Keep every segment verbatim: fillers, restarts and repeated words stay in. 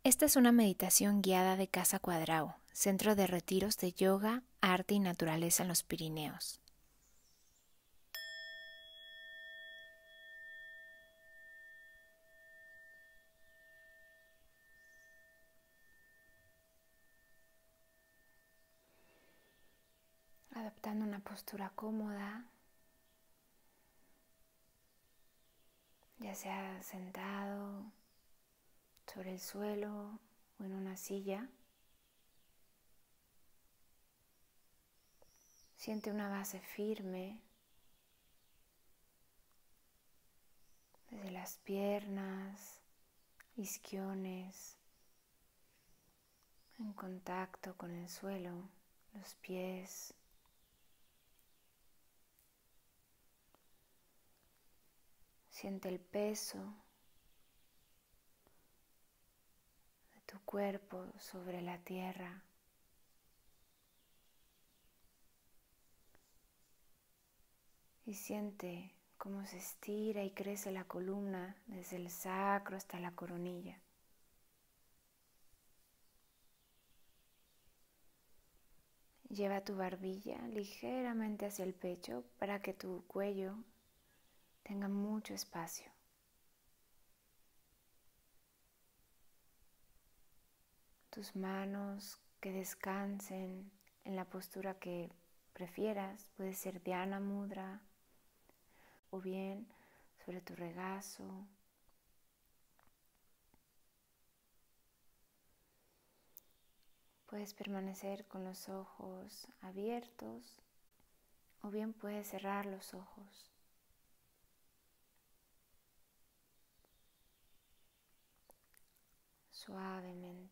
Esta es una meditación guiada de Casa Cuadrao, centro de retiros de yoga, arte y naturaleza en los Pirineos. Adaptando una postura cómoda, ya sea sentado sobre el suelo o en una silla. Siente una base firme desde las piernas, isquiones, en contacto con el suelo, los pies. Siente el peso de tu cuerpo sobre la tierra. Y siente cómo se estira y crece la columna desde el sacro hasta la coronilla. Lleva tu barbilla ligeramente hacia el pecho para que tu cuello tenga mucho espacio. Tus manos que descansen en la postura que prefieras. Puede ser Dhyana Mudra o bien sobre tu regazo. Puedes permanecer con los ojos abiertos o bien puedes cerrar los ojos. Suavemente.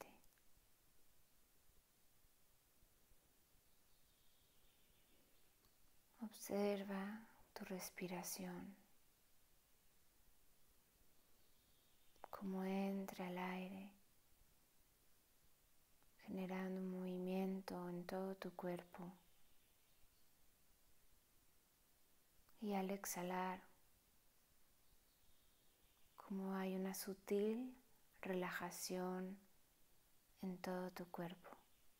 Observa tu respiración, cómo entra el aire, generando un movimiento en todo tu cuerpo. Y al exhalar, cómo hay una sutil relajación en todo tu cuerpo.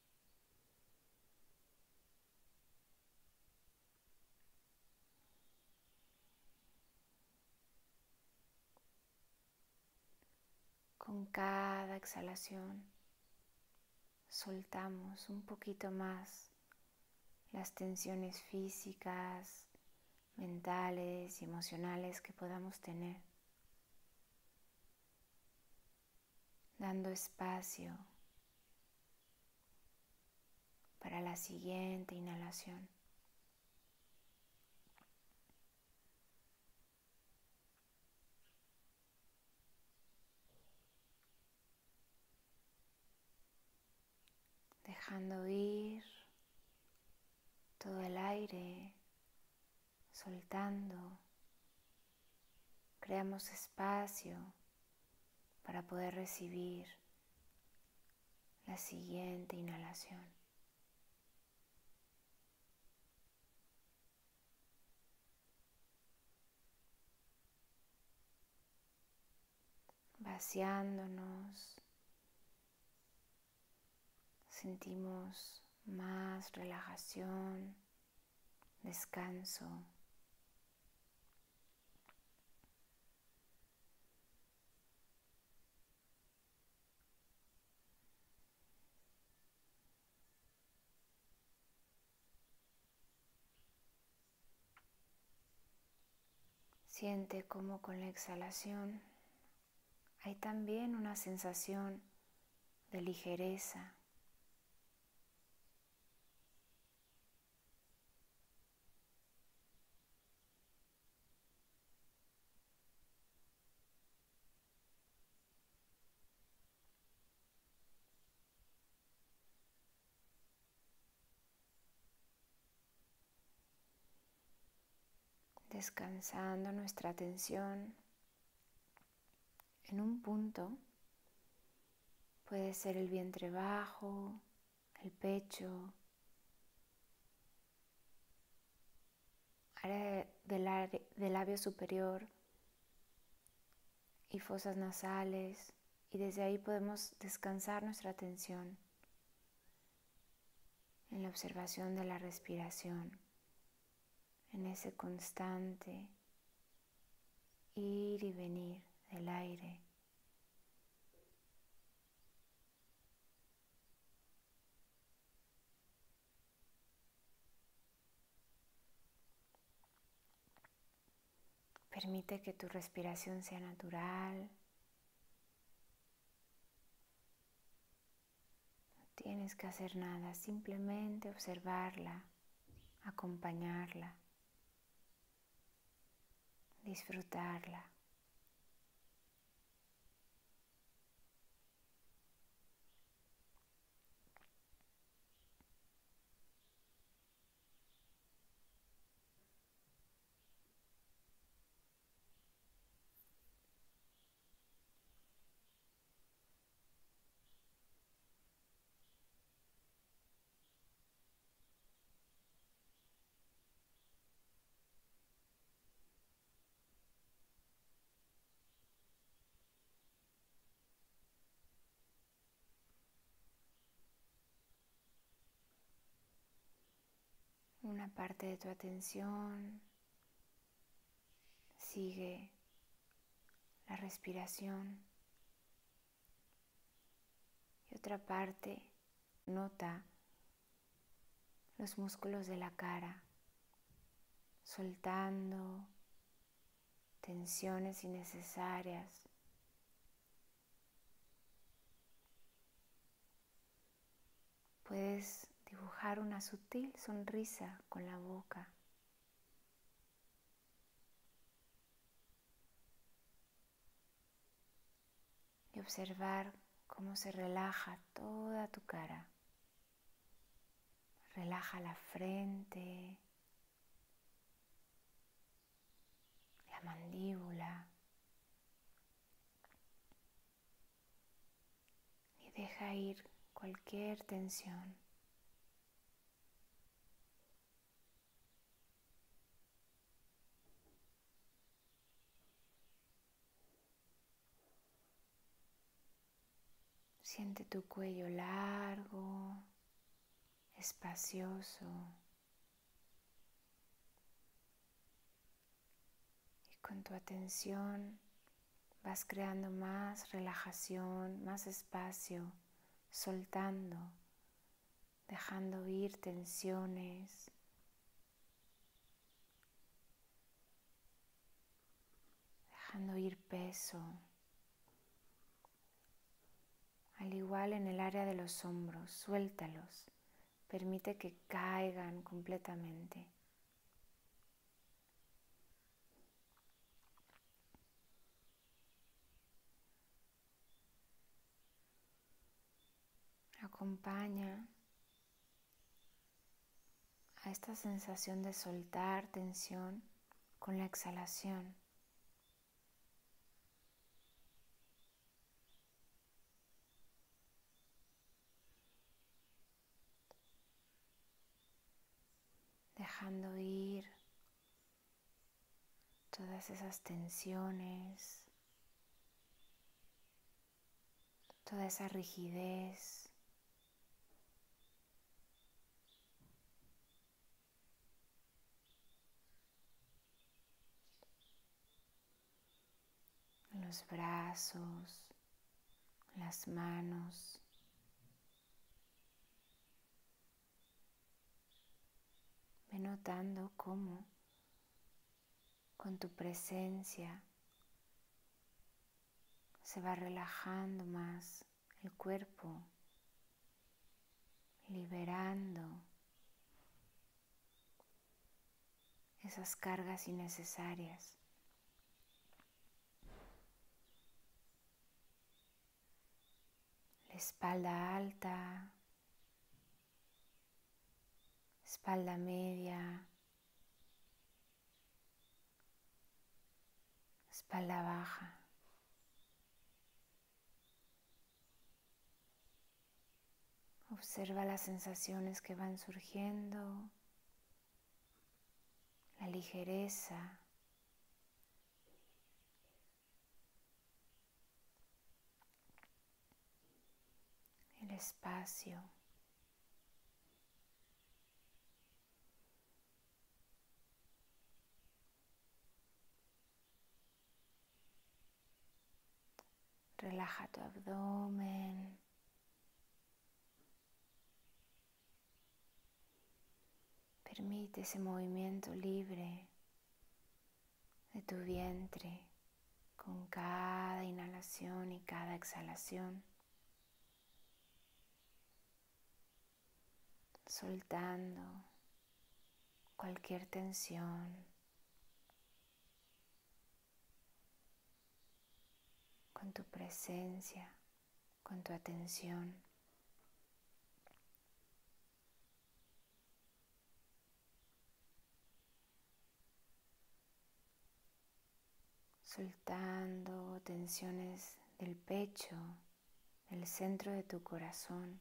Con cada exhalación soltamos un poquito más las tensiones físicas, mentales y emocionales que podamos tener, dando espacio para la siguiente inhalación. Dejando ir todo el aire, soltando, creamos espacio para poder recibir la siguiente inhalación. Vaciándonos, sentimos más relajación, descanso. Siente cómo con la exhalación hay también una sensación de ligereza. Descansando nuestra atención en un punto. Puede ser el vientre bajo, el pecho, área del, área del labio superior y fosas nasales, Y desde ahí podemos descansar nuestra atención en la observación de la respiración, en ese constante ir y venir del aire. Permite que tu respiración sea natural. No tienes que hacer nada, simplemente observarla, acompañarla, disfrutarla. Una parte de tu atención sigue la respiración y otra parte nota los músculos de la cara, soltando tensiones innecesarias. Puedes dibujar una sutil sonrisa con la boca. Y observar cómo se relaja toda tu cara. Relaja la frente, la mandíbula y deja ir cualquier tensión. Siente tu cuello largo, espacioso. Y con tu atención vas creando más relajación, más espacio, soltando, dejando ir tensiones. Dejando ir peso. Al igual en el área de los hombros, suéltalos. Permite que caigan completamente. Acompaña a esta sensación de soltar tensión con la exhalación. Dejando ir todas esas tensiones, toda esa rigidez. En los brazos, en las manos. Ve notando cómo con tu presencia se va relajando más el cuerpo, liberando esas cargas innecesarias. La espalda alta, espalda media, espalda baja. Observa las sensaciones que van surgiendo, la ligereza. espacio. Relaja tu abdomen. Permite ese movimiento libre de tu vientre con cada inhalación y cada exhalación, soltando cualquier tensión, con tu presencia, con tu atención. Soltando tensiones del pecho, del centro de tu corazón,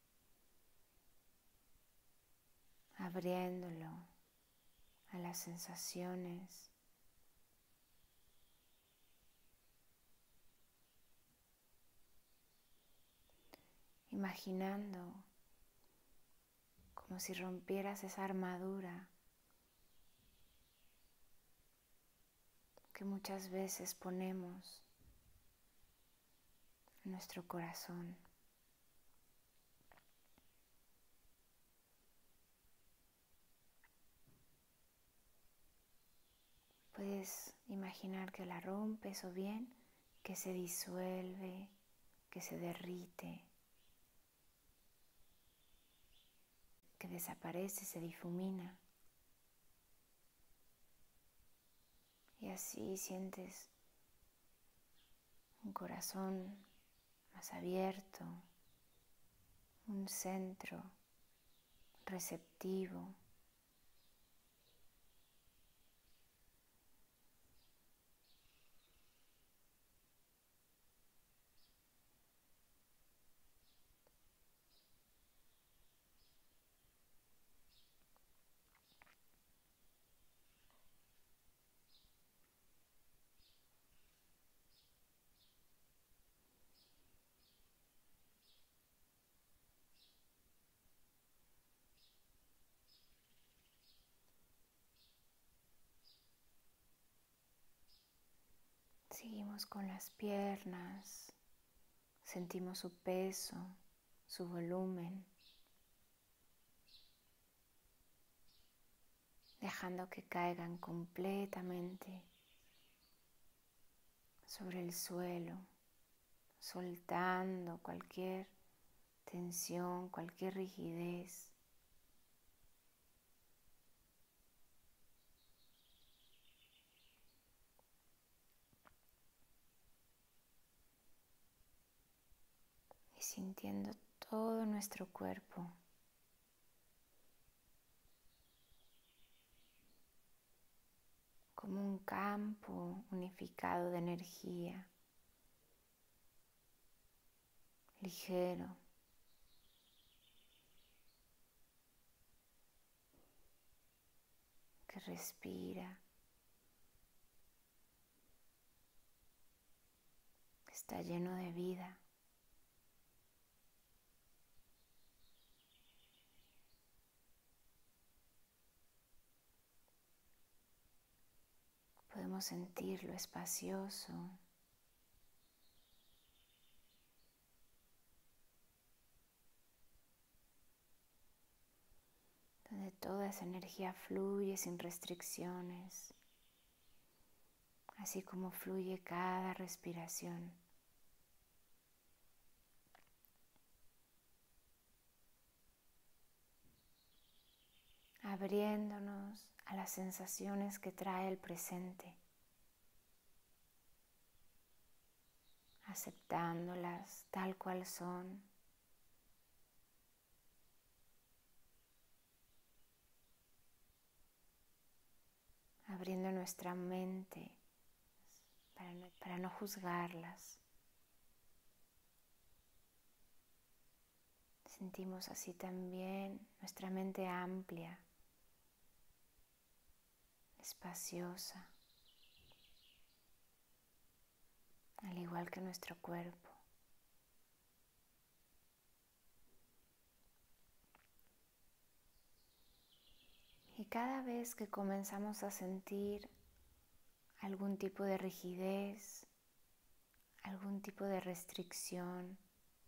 abriéndolo a las sensaciones, imaginando como si rompieras esa armadura que muchas veces ponemos en nuestro corazón. Puedes imaginar que la rompes o bien que se disuelve, que se derrite, que desaparece, se difumina. Y así sientes un corazón más abierto, un centro receptivo. Seguimos con las piernas, sentimos su peso, su volumen, dejando que caigan completamente sobre el suelo, soltando cualquier tensión, cualquier rigidez. Y sintiendo todo nuestro cuerpo como un campo unificado de energía, ligero, que respira, que está lleno de vida. Podemos sentir lo espacioso, donde toda esa energía fluye sin restricciones, así como fluye cada respiración. Abriéndonos a las sensaciones que trae el presente, aceptándolas tal cual son, abriendo nuestra mente para no, para no juzgarlas. Sentimos así también nuestra mente amplia, espaciosa, al igual que nuestro cuerpo. cada vez que comenzamos a sentir algún tipo de rigidez, algún tipo de restricción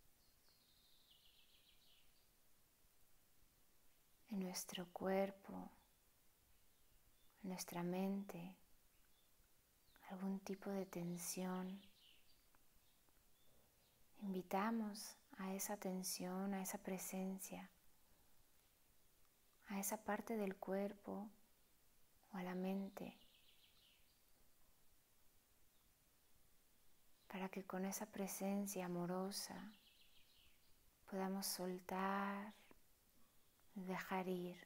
en nuestro cuerpo, en nuestra mente, algún tipo de tensión, invitamos a esa tensión, a esa presencia, a esa parte del cuerpo o a la mente, para que con esa presencia amorosa podamos soltar y dejar ir.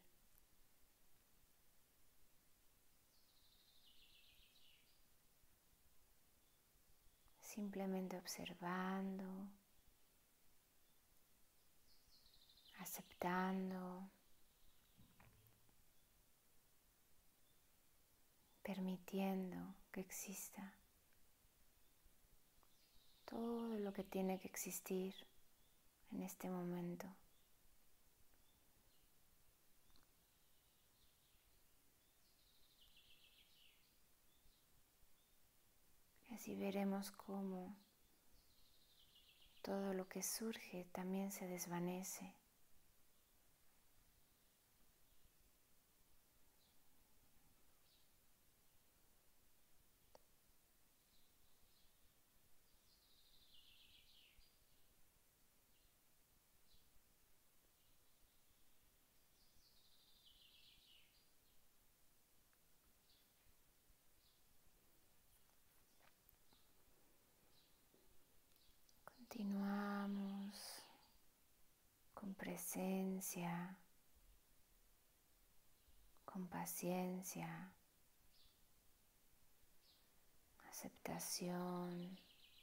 Simplemente observando, aceptando, permitiendo que exista todo lo que tiene que existir en este momento. Así veremos cómo todo lo que surge también se desvanece. Continuamos con presencia, con paciencia, aceptación,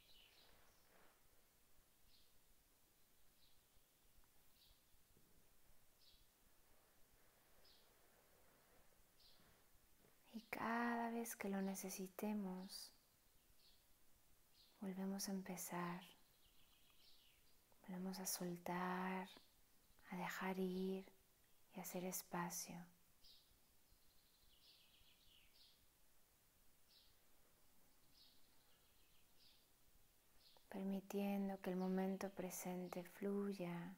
y cada vez que lo necesitemos, volvemos a empezar, volvemos a soltar, a dejar ir y a hacer espacio. Permitiendo que el momento presente fluya.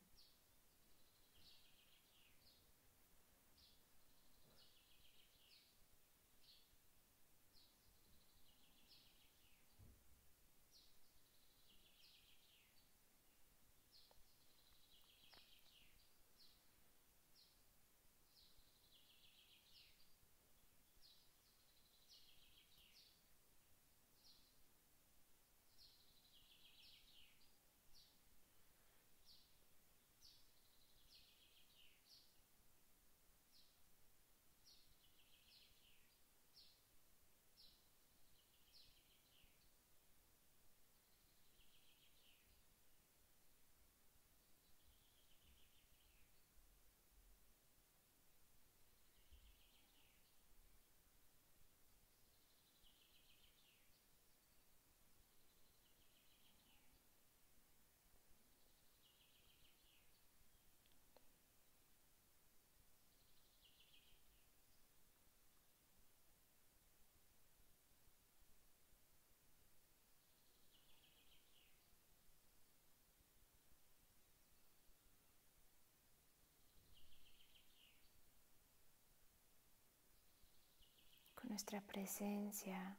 Con nuestra presencia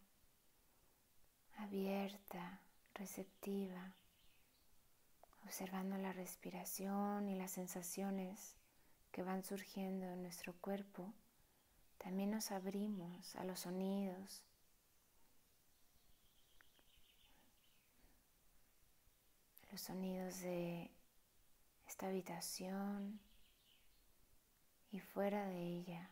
abierta, receptiva, observando la respiración y las sensaciones que van surgiendo en nuestro cuerpo, también nos abrimos a los sonidos, los sonidos de esta habitación y fuera de ella.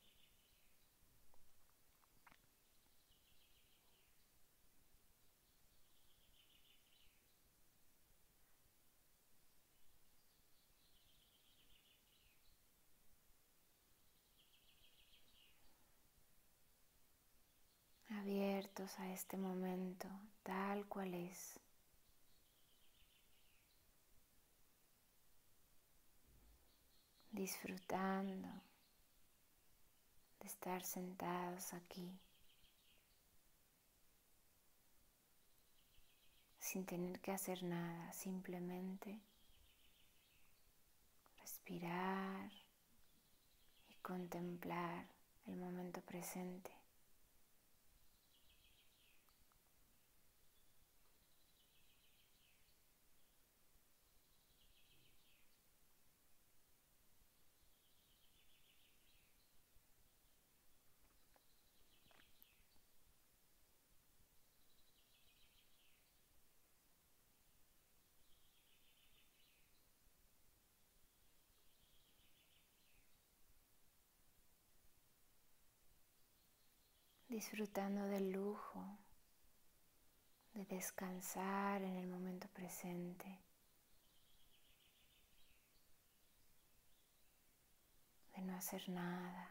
Abiertos a este momento tal cual es. Disfrutando de estar sentados aquí, sin tener que hacer nada, simplemente respirar y contemplar el momento presente. Disfrutando del lujo de descansar en el momento presente, de no hacer nada.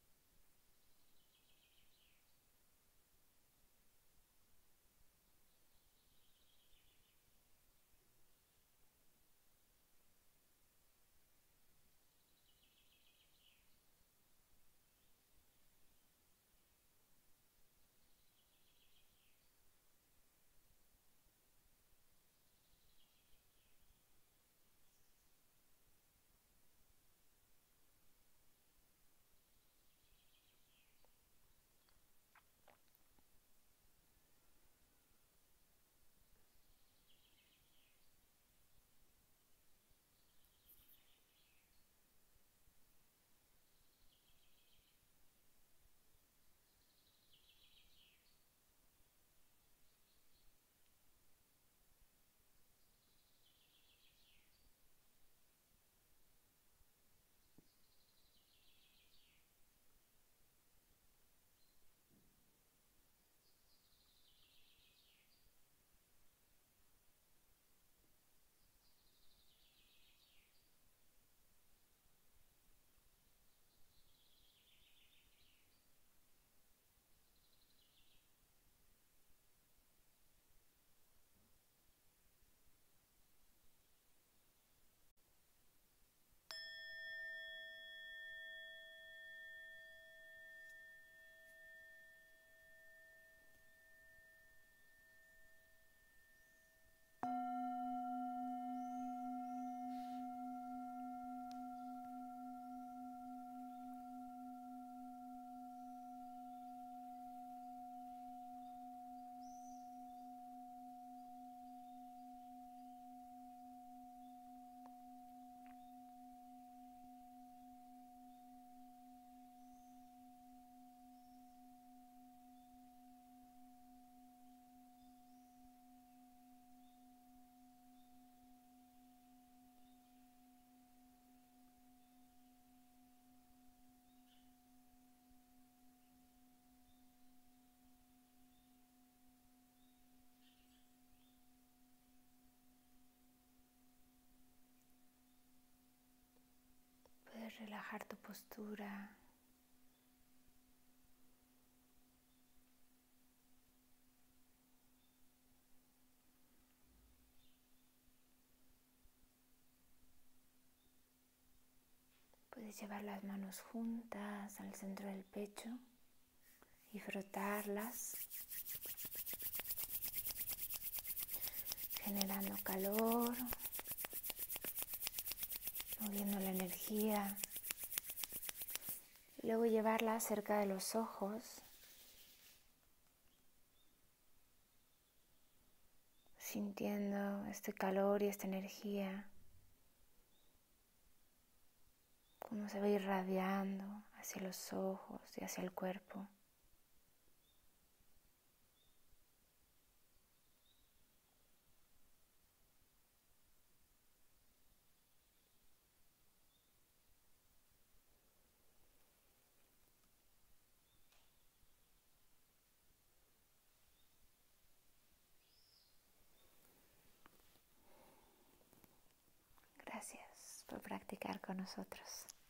Puedes relajar tu postura. Puedes llevar las manos juntas al centro del pecho y frotarlas, generando calor, moviendo la energía. Y luego llevarla cerca de los ojos, sintiendo este calor y esta energía, cómo se va irradiando hacia los ojos y hacia el cuerpo. Gracias por practicar con nosotros.